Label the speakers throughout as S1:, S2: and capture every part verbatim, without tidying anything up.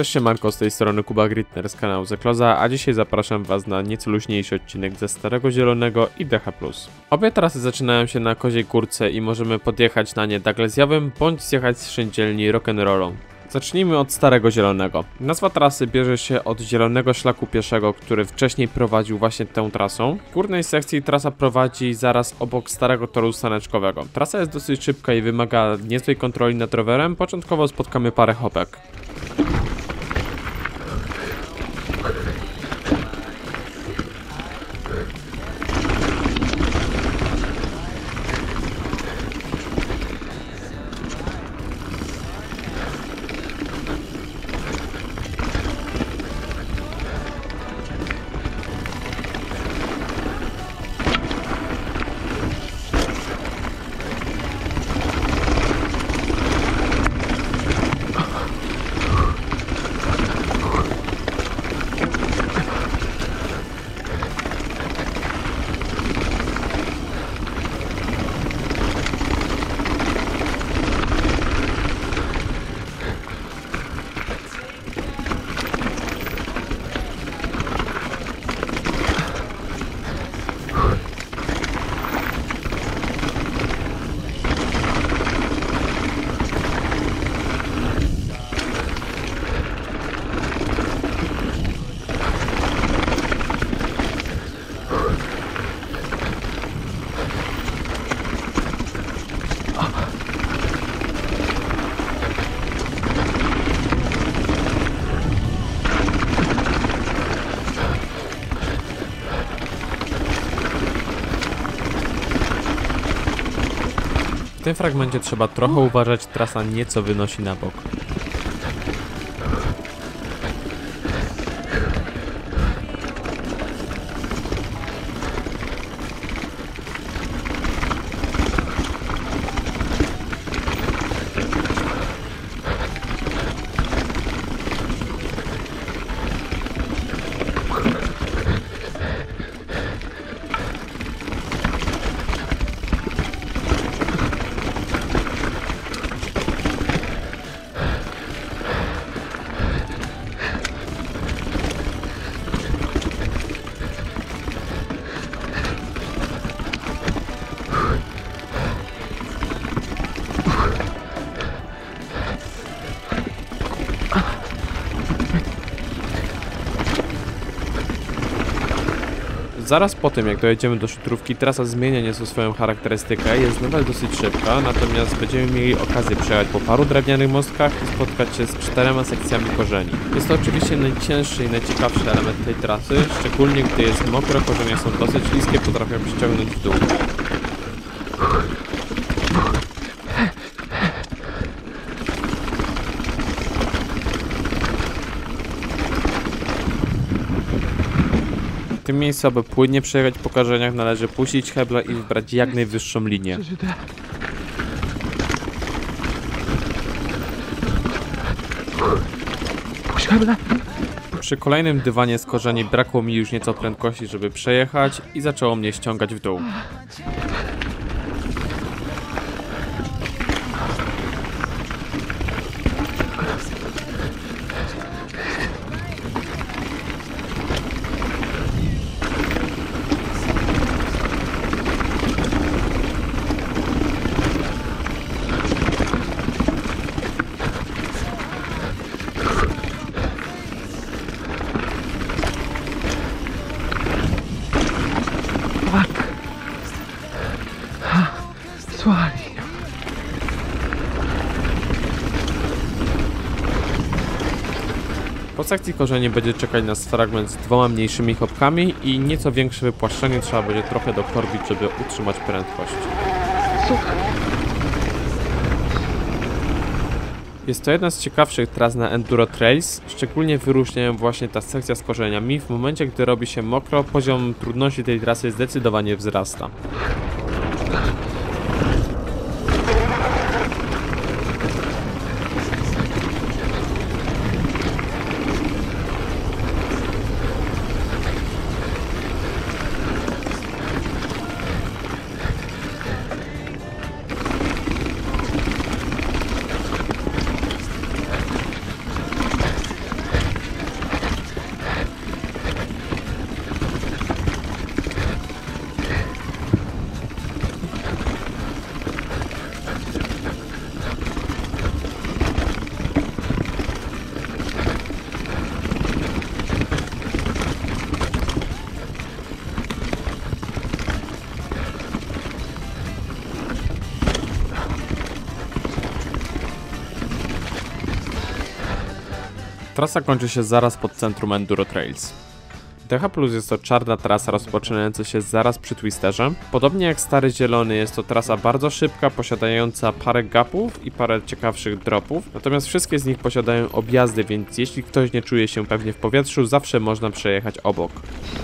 S1: Cześć siemanko, z tej strony Kuba Gritner z kanału Zekloza, a dzisiaj zapraszam was na nieco luźniejszy odcinek ze Starego Zielonego i D H plus. Obie trasy zaczynają się na Koziej Górce i możemy podjechać na nie Douglesjawem bądź zjechać z szyndzielni Rock'n'Rollą. Zacznijmy od Starego Zielonego. Nazwa trasy bierze się od zielonego szlaku pieszego, który wcześniej prowadził właśnie tę trasą. W górnej sekcji trasa prowadzi zaraz obok starego toru staneczkowego. Trasa jest dosyć szybka i wymaga niezłej kontroli nad rowerem. Początkowo spotkamy parę hopek. W tym fragmencie trzeba trochę uważać, trasa nieco wynosi na bok. Zaraz po tym, jak dojedziemy do szutrówki, trasa zmienia nieco swoją charakterystykę, jest nadal dosyć szybka, natomiast będziemy mieli okazję przejechać po paru drewnianych mostkach i spotkać się z czterema sekcjami korzeni. Jest to oczywiście najcięższy i najciekawszy element tej trasy, szczególnie gdy jest mokro, korzenie są dosyć śliskie, potrafią ściągnąć w dół. W tym miejscu, aby płynnie przejechać po korzeniach, należy puścić hebla i wybrać jak najwyższą linię. Przy kolejnym dywanie z korzeni brakło mi już nieco prędkości, żeby przejechać i zaczęło mnie ściągać w dół. Po sekcji korzeni będzie czekać nas fragment z dwoma mniejszymi hopkami i nieco większe wypłaszczenie, trzeba będzie trochę dokorbić, żeby utrzymać prędkość. Jest to jedna z ciekawszych tras na Enduro Trails, szczególnie wyróżniają właśnie ta sekcja z korzeniami. W momencie, gdy robi się mokro, poziom trudności tej trasy zdecydowanie wzrasta. Trasa kończy się zaraz pod centrum Enduro Trails. D H plus jest to czarna trasa rozpoczynająca się zaraz przy Twisterze. Podobnie jak Stary Zielony jest to trasa bardzo szybka, posiadająca parę gapów i parę ciekawszych dropów. Natomiast wszystkie z nich posiadają objazdy, więc jeśli ktoś nie czuje się pewnie w powietrzu, zawsze można przejechać obok.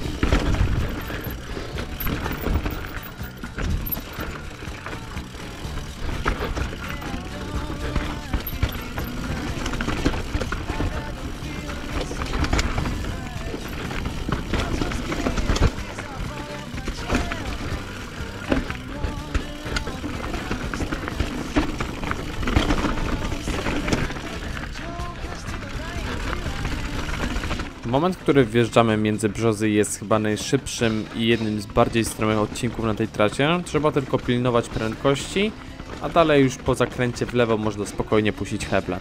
S1: Moment, w którym wjeżdżamy między brzozy, jest chyba najszybszym i jednym z bardziej stromych odcinków na tej trasie. Trzeba tylko pilnować prędkości, a dalej już po zakręcie w lewo można spokojnie puścić heble.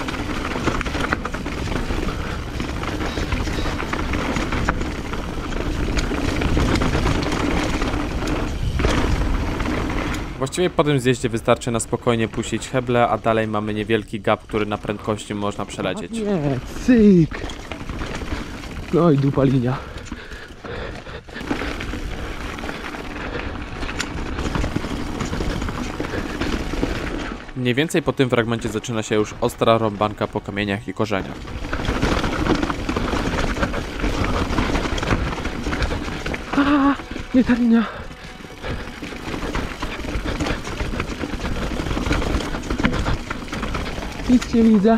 S1: Właściwie po tym zjeździe wystarczy na spokojnie puścić heble, a dalej mamy niewielki gap, który na prędkości można przelecieć.
S2: Nie, cyk! No i dupa linia.
S1: Mniej więcej po tym fragmencie zaczyna się już ostra rąbanka po kamieniach i korzeniach.
S2: A, nie ta linia. Nic nie widzę.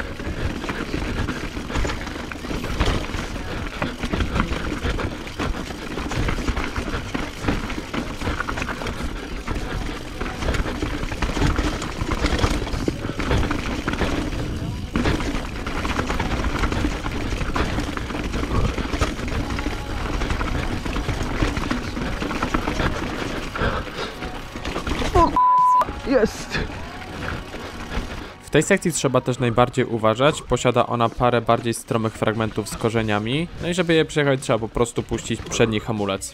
S2: Jest!
S1: W tej sekcji trzeba też najbardziej uważać, posiada ona parę bardziej stromych fragmentów z korzeniami, no i żeby je przejechać trzeba po prostu puścić przedni hamulec.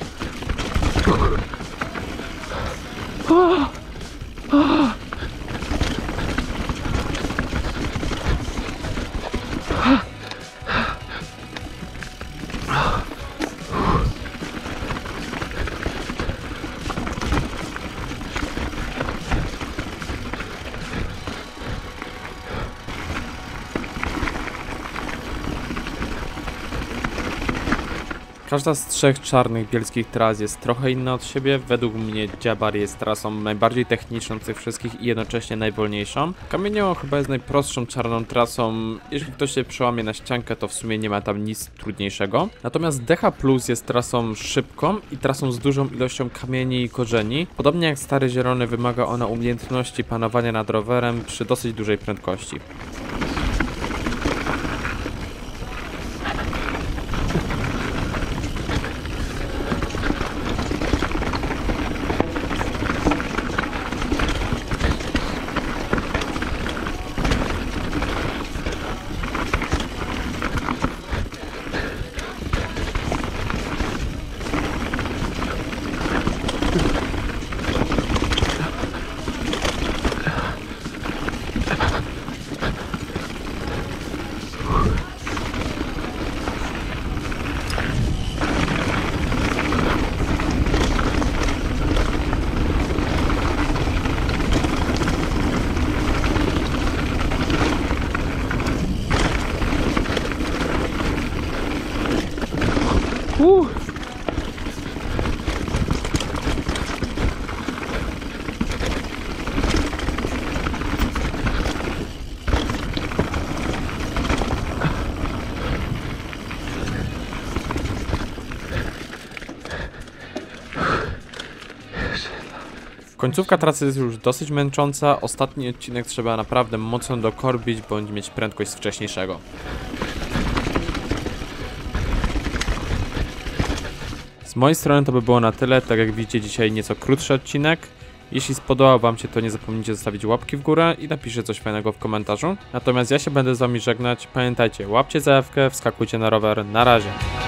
S1: Każda z trzech czarnych bielskich tras jest trochę inna od siebie. Według mnie Dziabar jest trasą najbardziej techniczną z tych wszystkich i jednocześnie najwolniejszą. Kamienioło chyba jest najprostszą czarną trasą. Jeśli ktoś się przełamie na ściankę, to w sumie nie ma tam nic trudniejszego. Natomiast D H plus jest trasą szybką i trasą z dużą ilością kamieni i korzeni. Podobnie jak Stary Zielony wymaga ona umiejętności panowania nad rowerem przy dosyć dużej prędkości.
S2: Uh.
S1: Końcówka trasy jest już dosyć męcząca, ostatni odcinek trzeba naprawdę mocno dokorbić, bądź mieć prędkość z wcześniejszego. Z mojej strony to by było na tyle, tak jak widzicie dzisiaj nieco krótszy odcinek. Jeśli spodobał wam się, to nie zapomnijcie zostawić łapki w górę i napiszcie coś fajnego w komentarzu. Natomiast ja się będę z wami żegnać, pamiętajcie, łapcie zajawkę, wskakujcie na rower, na razie.